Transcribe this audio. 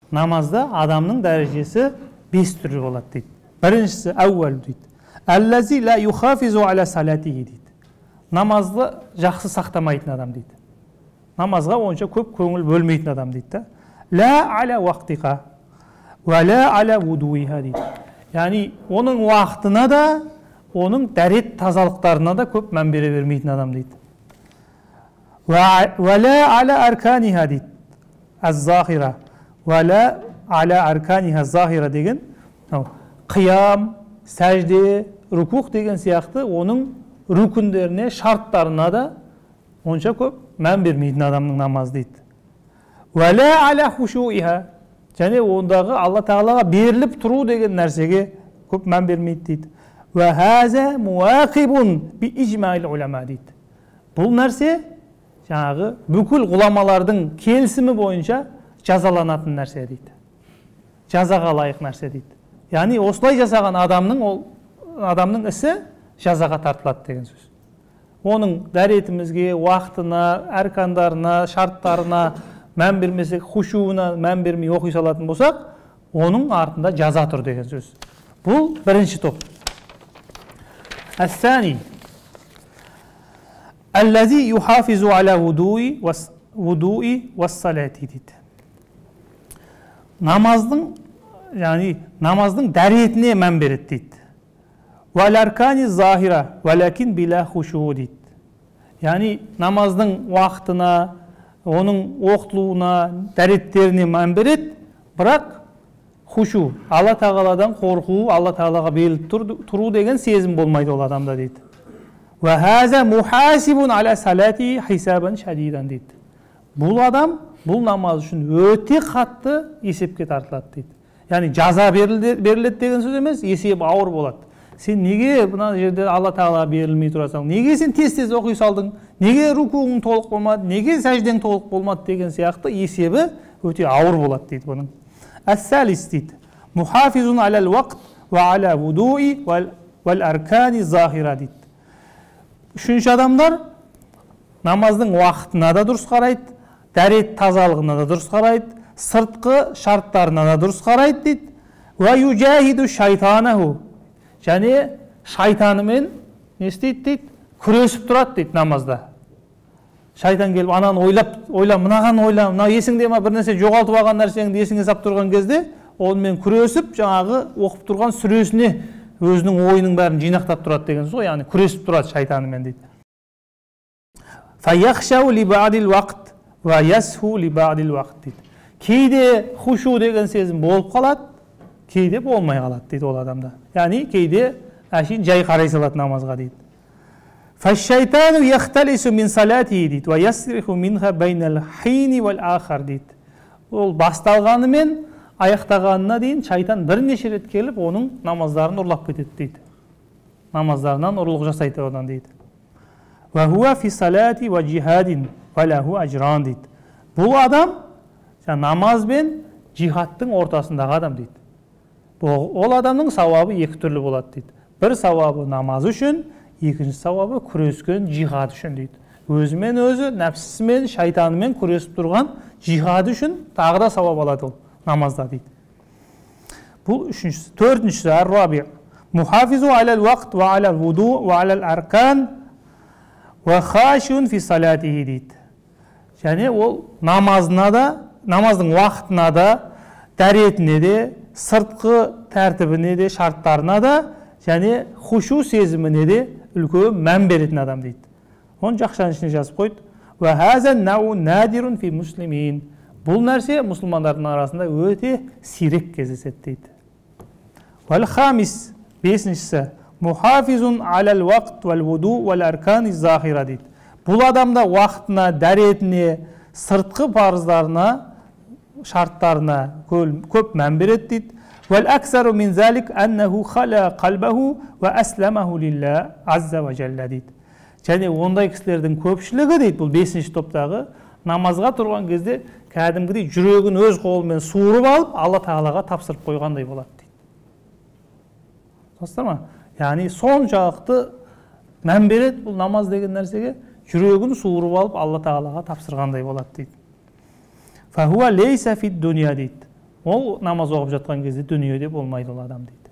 Намазда адамның дәрежесі 5 түрі болады дейді. Біріншісі әуәл дейді. Әлләзи ла юхафизу аля салатихи дейді. Намазды жақсы сақтамайтын адам дейді. Намазға онша көп көңіл бөлмейтін адам дейді. Ла аля вақтиқа ва ла аля вудуиха дейді. Яғни оның уақытына да, оның дәрет тазалықтарына да көп мән бере бермейтін адам дейді. Ва ла аля арканиха дейді. Аз-захира ва ла аля арканиха захира деген қиям, сәжде, рукух деген сияқты оның рүкіндеріне, шарттарына да онша көп мән бермейтін адамның намазы дейді. Ва ла аля хушуиха, және ондағы Алла Тағалаға беріліп тұру деген нәрсеге көп мән бермейді дейді. Ва хаза муақибун би ижмаил улама дейді. Бұл нәрсе жаңағы бүкіл ғұламалардың келісімі бойынша жазаланатын нәрсе дейді. Жазаға лайық нәрсе дейді. Яғни осылай жасаған адамның ісі жазаға тартылады деген сөз. Оның дәретімізге, уақытына, әркандарына, шарттарына мән бермесек, хушуына мән бермей оқи салатын болсақ, оның артында жаза тұр деген сөз. Бұл бірінші топ. Әс-сани әлләзи юхафизу аля вудуи вассалати дейді. Намаздың дәретіне мән береді дейді. Валаркани захира валакин била хушу дейді. Яғни намаздың уақытына, оның оқытылуына, дәреттеріне мән береді, бірақ хушу, Алла Тағаладан қорқу, Алла Тағалаға беріліп тұру деген сезім болмайды ол адамда дейді. Ва хаза мухасибун аля салати хисабан шадидан дейді. Бұл адам бұл намаз үшін өте қатты есепке тартылады дейді. Яғни жаза беріледі деген сөз емес, есеп ауыр болады. Сен неге мына жерде Алла Тағалаға берілмей тұрасың? Неге сен тез оқи салдың? Неге рукуың толық болмады? Неге сәждең толық болмады деген сияқты есебі өте ауыр болады дейді бұның. Әс-салис дейді. Мухафизун алал вақт ва аля вудуи вал аркани захира дейді. Үшінші адамдар намаздың уақытына да дұрыс қарайды, дәрет тазалығына да дұрыс қарайды, сыртқы шарттарына да дұрыс қарайды дейді. Ва южахиду шайтанаху, және шайтанымен не істейді дейді, күресіп тұрады дейді намазда. Шайтан келіп ананы ойла, мынаған ойла, мына есіңде ма бір нәрсе жоғалтып алған нәрсеңді есіңе сап тұрған кезде, онымен күресіп жаңағы оқып тұрған сүресіне өзінің ойының бәрін жинақтап тұрады деген сөз ғой, яғни күресіп тұрады шайтанымен дейді. Фаяхшау ли ба'дил вақт ва ясху ли ба'дил вақт дейді. Кейде хушу деген сезім болып қалады, кейде болмай қалады дейді ол адамда. Яғни кейде әшейін жай қарай салады намазға дейді. Фашшайтану яхталису мин салати дейді, ва ясриху минха байнал хини вал ахар дейді. Ол басталғанымен аяқтағанына дейін шайтан бірнеше рет келіп, оның намаздарын ұрлап кетеді дейді. Намаздарынан ұрлық жасайды одан дейді. Ва хуа фи салати ва джихадин ва лаху ажран дейді. Бұл адам намаз бен джихадтың ортасындағы адам дейді. Ол адамның сауабы екі түрлі болады дейді. Бір сауабы намаз үшін, екінші сауабы күрескен джихад үшін дейді. Өзімен өзі, нәпсісімен, шайтанымен күресіп тұрған джихад үшін тағы да сауап алады ол намазда дейді. Бұл үшіншісі. Төртіншісі ар-раби. Мухафизу алал вақт ва алал вуду ва алал аркан ва хашун фи салатихи дейді. Және ол намазына да, намаздың уақытына да, дәретіне де, сыртқы тәртібіне де, шарттарына да, және хушу сезіміне де үлкен мән беретін адам дейді. Оны жақшаның ішіне жазып қойды. Ва хаза нау надирун фи муслимин. Бұл нәрсе мұсылмандардың арасында өте сирек кездеседі дейді. Вал хамис, бесіншісі, мухафизун алал вақт вал вуду вал аркани захира дейді. Бұл адамда уақытына, дәретіне, сыртқы парыздарына, шарттарына көп мән береді дейді. Вал аксару мин залик аннаху хала қалбаху ва асламаху лилла азза ва жалла дейді. Және ондай кісілердің көпшілігі дейді, бұл бесінші топтағы, намазға тұрған кезде кәдімгідей жүрегін өз қолымен суырып алып, Алла Тағалаға тапсырып қойғандай болады дейді. Достар ма? Яғни соншалықты мән береді бұл намаз деген нәрсеге, жүрегін суырып алып, Алла Тағалаға тапсырғандай болады дейді. Фахуа лейса фид дуния дейді. Ол намаз оқып жатқан кезде дүниеде болмайды ол адам дейді.